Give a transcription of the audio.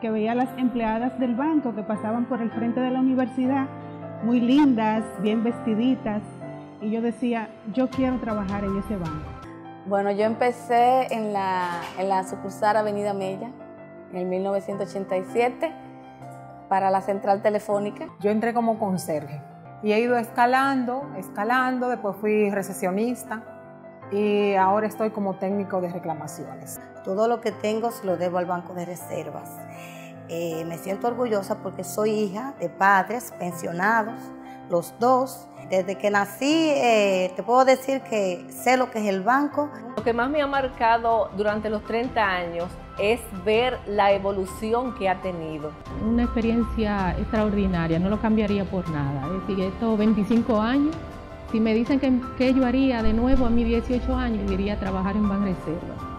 porque veía a las empleadas del banco que pasaban por el frente de la universidad, muy lindas, bien vestiditas, y yo decía, yo quiero trabajar en ese banco. Bueno, yo empecé en la sucursal Avenida Mella en el 1987 para la central telefónica. Yo entré como conserje y he ido escalando, después fui recepcionista y ahora estoy como técnico de reclamaciones. Todo lo que tengo se lo debo al Banco de Reservas. Me siento orgullosa porque soy hija de padres pensionados, los dos. Desde que nací te puedo decir que sé lo que es el banco. Lo que más me ha marcado durante los 30 años es ver la evolución que ha tenido. Una experiencia extraordinaria, no lo cambiaría por nada. Es decir, estos 25 años, si me dicen que yo haría de nuevo a mis 18 años, iría a trabajar en Banreservas.